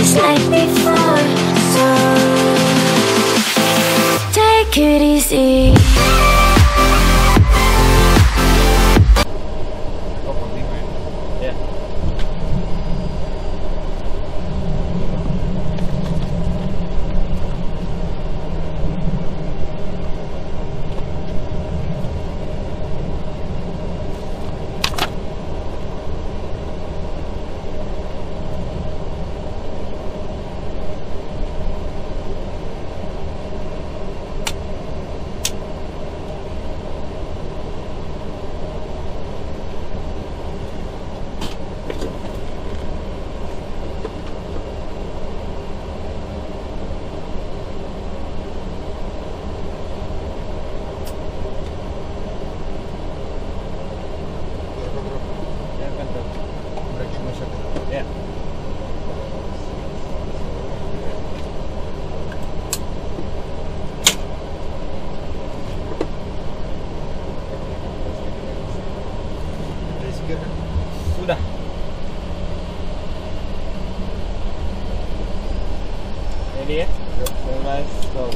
last night before. So take it easy. Sudah. Ready ya? Let's go.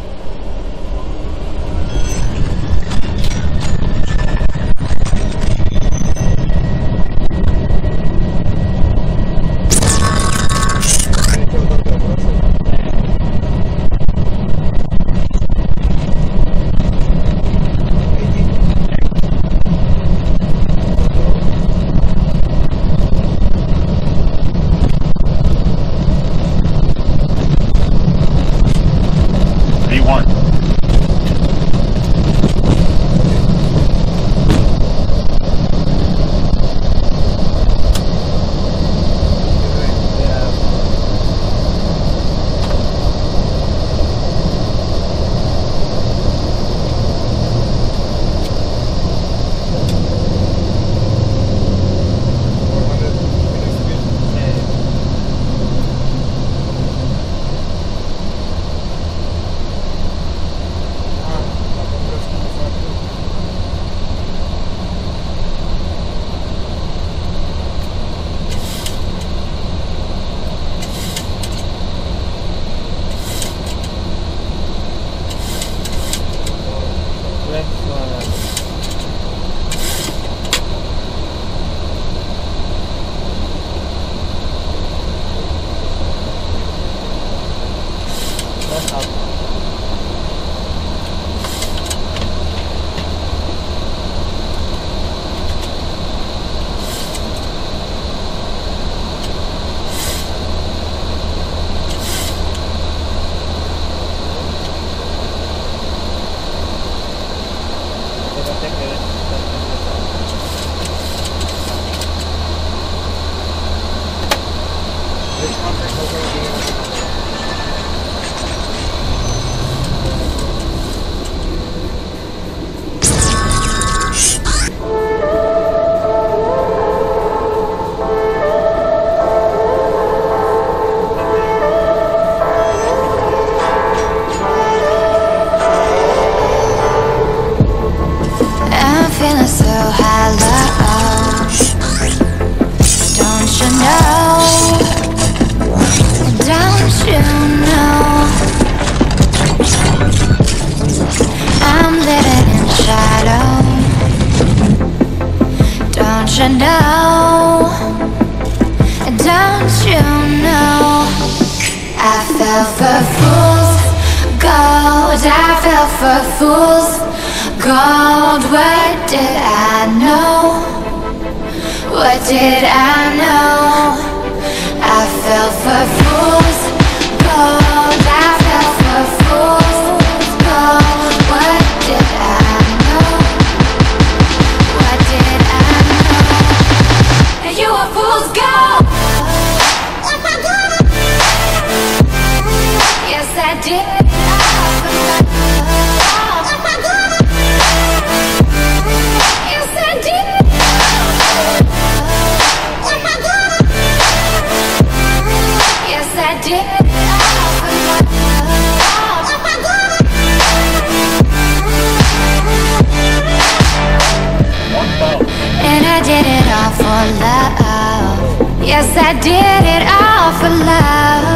you know, don't you know, I fell for fool's gold, I fell for fool's gold. What did I know? What did I know? I fell for fool's gold, I fell for fool's gold. What did I know? What did I know? You were fool's gold. Yes, I did. Yes, I did. Yes, I did. And I did it all for love. Yes, I did it all for love.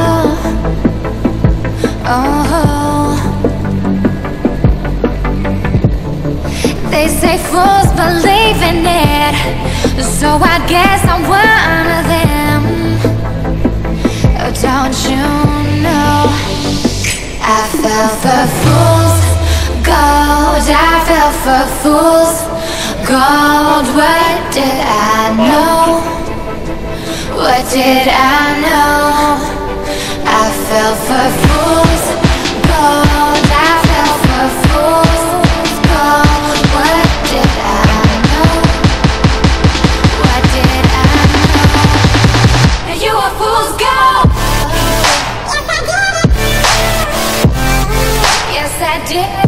fools believe in it, so I guess I'm one of them. Oh, don't you know I fell for fools gold, I fell for fools gold. What did I know? What did I know? I fell for fools gold, I fell for fools gold. What did I know? What did I know? You were fool's gold. Yes, I did.